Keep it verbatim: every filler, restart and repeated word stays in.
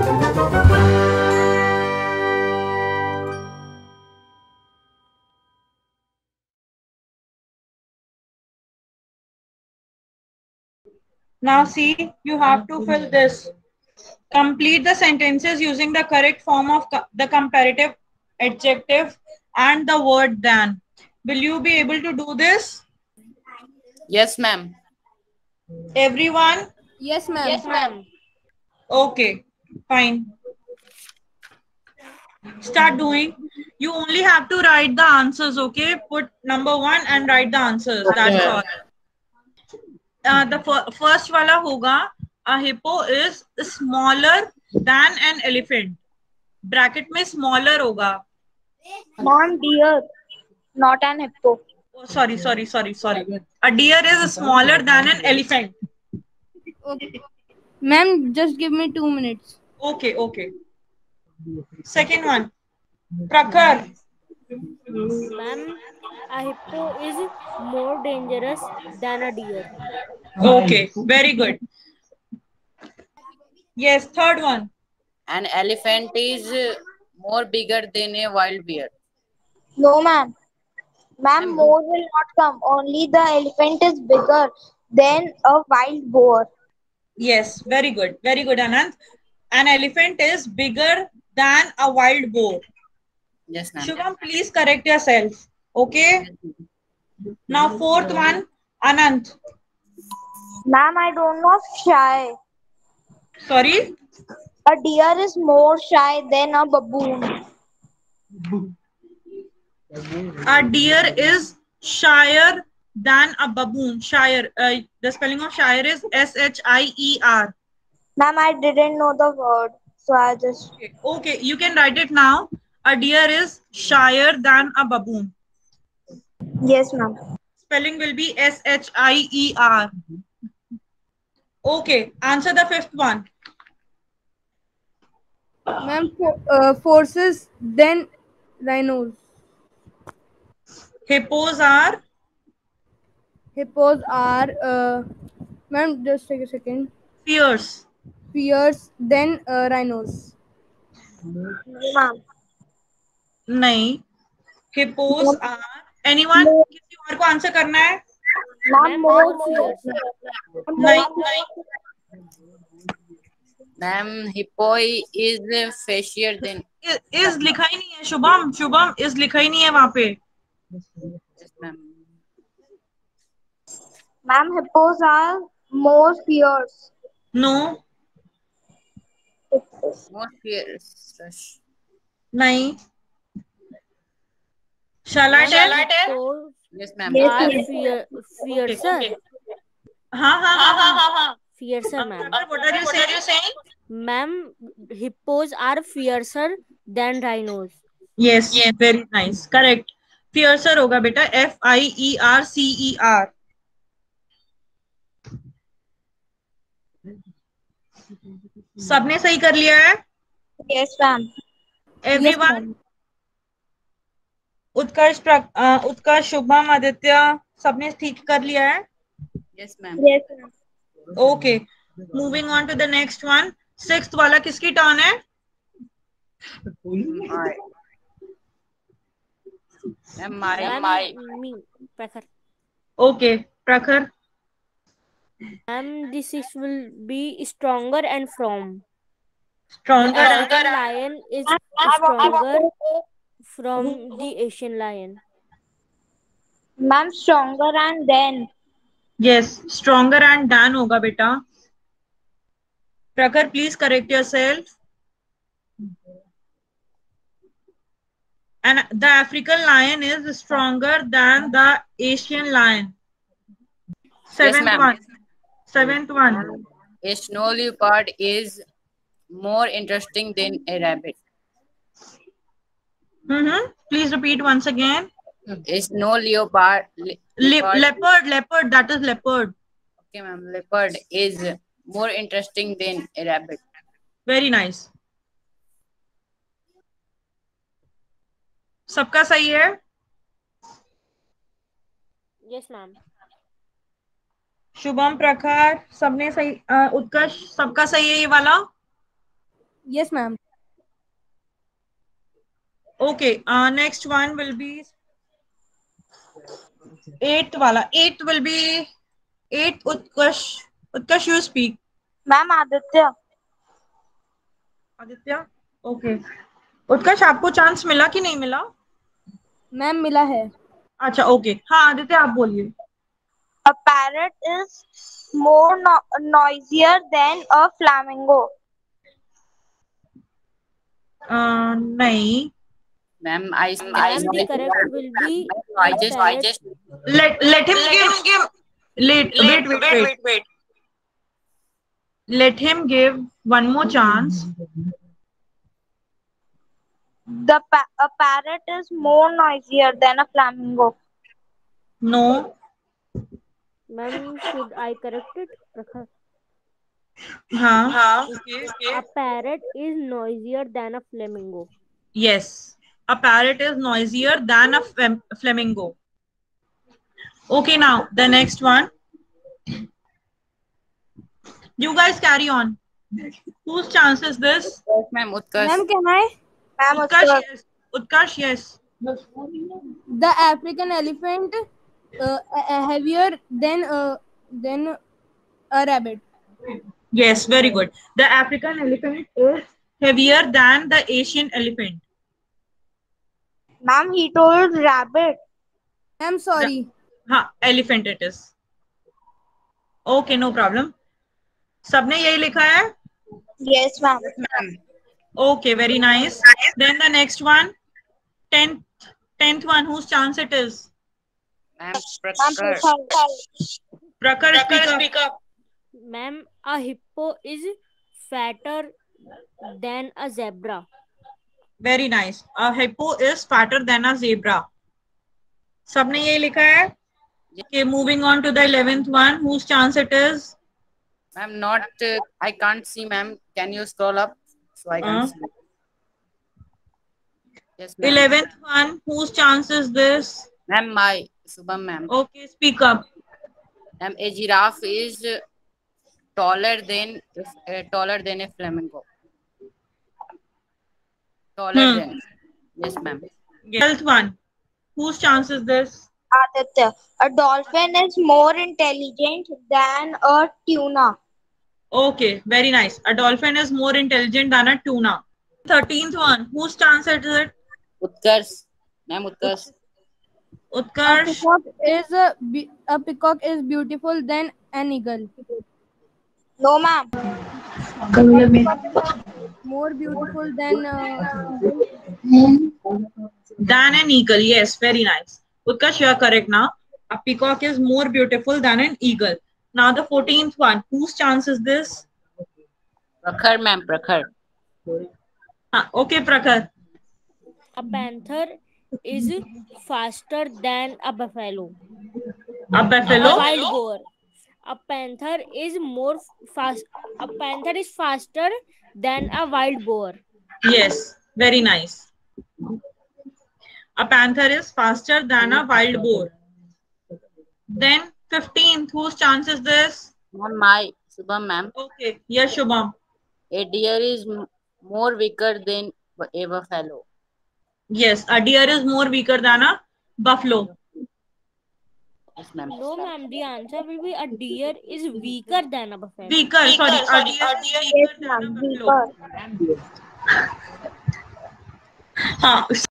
Now see, you have to fill this. Complete the sentences using the correct form of co the comparative adjective and the word than. Will you be able to do this? Yes, ma'am. Everyone? Yes, ma'am. Yes, ma'am. Okay, fine. Start doing. You only have to write the answers, okay? Put number one and write the answers. That's Okay. all. Uh, the fir first wala hoga, a hippo is smaller than an elephant. Bracket में smaller होगा. Ma'am, deer, not an hippo. Oh, sorry, sorry, sorry, sorry. A deer is smaller than an elephant. Okay. Ma'am, just give me two minutes. Okay, okay. Second one. Prakhar. Ma'am, a hippo is more dangerous than a deer. Okay, very good. Yes, third one. An elephant is uh, more bigger than a wild bear. No, ma'am. Ma'am, more will not come. Only the elephant is bigger than a wild boar. Yes, very good. Very good, Anand. An elephant is bigger than a wild boar. Yes, ma'am. Shubham, please correct yourself. Okay. Now, fourth one, Anand. Ma'am, I don't know shy. Sorry. A deer is more shy than a baboon. A deer is shyer than a baboon. Shyer. Uh, the spelling of shyer is S H I E R. Ma'am, I didn't know the word, so I just. Okay. Okay, you can write it now. A deer is shyer than a baboon. Yes, ma'am. Spelling will be S H I E R. Okay, answer the fifth one. Ma'am, for, uh, forces then rhinos. Hippos are Hippos are, uh, ma'am, just take a second. fierce. Fierce then uh, rhinos. Ma'am. नहीं. Hippos are. Anyone? किसी और को answer करना है? Ma'am, more fierce. नहीं, नहीं. Ma'am, hippo is uh, facier than. Is, is लिखा ही नहीं है शुभम. शुभम is लिखा ही नहीं है वहाँ पे. Yes, ma'am. Ma'am, hippos are more fierce. No. More fierce. नहीं. Shall I tell? Hippos Yes, ma'am. Yes, are yes. fear, fiercer. हाँ हाँ हाँ हाँ हाँ. Fiercer, ma'am. What are you saying? Ma'am, hippos are fiercer than rhinos. Yes, very nice. Correct. Fiercer होगा बेटा. F I E R C E R. सबने सही कर लिया है? Yes, ma'am. Everyone. उत्कर्ष, उत्कर्ष, शुभम, आदित्य, सबने ठीक कर लिया है? Yes, ma'am. Yes, ma'am. Okay. Moving on to the next one. Sixth वाला किसकी टर्न है? My. Ma'am, my. Ma'am, my. me, Prakhar. Okay, Prakhar. Ma'am, this six will be stronger and firm. Stronger. The African lion is stronger from the Asian lion. Ma'am, stronger and then. Yes, stronger and than होगा बेटा. Prakhar, please correct yourself. And the African lion is stronger than the Asian lion. Seventh ma'am. one. Seventh one. A snow leopard is more interesting than a rabbit. Mm-hmm. Please repeat once again. A snow leopard. le- Le- leopard leopard, leopard, that is leopard. okay, ma'am. Leopard is more interesting than a rabbit. Very nice. सबका सही है? Yes, ma'am. Shubham, प्रखर, सबने सही. uh, उत्कर्ष, सबका सही है ये वाला? Yes, ma'am. Okay, uh, next one will be eighth wala. Eighth will be eighth Utkarsh. Utkarsh, you speak. Ma'am, Aditya. Aditya okay Utkarsh आपको चांस मिला कि नहीं मिला? मैम मिला है. अच्छा ओके हाँ आदित्य आप बोलिए. A parrot is more no noisier than a flamingo. uh, नहीं. Ma'am, I, I, Ma'am, the correct will be I a just, I parrot. just, let let him give give let wait wait wait wait let him give one more chance. The pa a parrot is more noisier than a flamingo. No. Ma'am, should I correct it? Prakhar? हाँ हाँ okay. A parrot is noisier than a flamingo. Yes, a parrot is noisier than a flam flamingo. Okay, now the next one. You guys carry on. Whose chance is this? yes, ma'am, Utkarsh. Ma'am, can I? Ma'am, Utkarsh, Utkarsh. yes. Utkarsh, yes. The African elephant uh, uh, heavier than uh, than a rabbit. Yes, very good. The African elephant is heavier than the Asian elephant. Ma'am, he told rabbit. I'm sorry. हाँ, elephant it is. Okay, no problem. सबने यही लिखा है? Yes, ma'am. Okay, very nice. Then the next one, tenth, tenth one, whose chance it is? Ma'am, Ma'am, Prakhar. Prakhar. Prakhar, speak up. Ma'am, a hippo is fatter than a zebra. Very nice. A hippo is fatter than a zebra. सबने यही लिखा है? Okay, moving on to the eleventh one, whose chance it is? Ma'am, not, uh, I can't see, ma'am. Can you scroll up so I can Uh. see? Yes, ma'am. eleventh one, whose chance is this? Ma'am, my, Subham, ma'am. Okay, speak up. Ma'am, a giraffe is uh, taller than, uh, taller than a flamingo. Taller Hmm. than. Yes, ma'am. Twelfth one, whose chance is this? Aditya. A dolphin is more intelligent than a tuna. Okay, very nice. A dolphin is more intelligent than a tuna. Thirteenth one, whose chance is it? Utkarsh. Ma'am, Utkarsh. A Utkarsh. peacock is a, be- a peacock is beautiful than an eagle. No, ma'am. More beautiful than uh, Than an eagle. Yes, very nice. Utkarsh, you are correct now. A peacock is more beautiful than an eagle. Now the fourteenth one, whose chance is this? Prakhar, ma'am, Prakhar. Ah, okay, Prakhar. A panther is faster than a buffalo. A A buffalo. wild boar. A panther is more fast. A panther is faster than a wild boar. Yes, very nice. A panther is faster than a wild boar. Then fifteenth, whose chance is this? Ma'am, my, Subham, ma'am. Okay, yes, Shubham. A deer is m- more weaker than a buffalo. Yes, a deer is more weaker than a buffalo. Yes, ma'am. No, ma'am. The answer will be a deer is weaker than a buffalo. Weaker, sorry, a deer is Yes, weaker than a ma'am. buffalo. Weaker. हाँ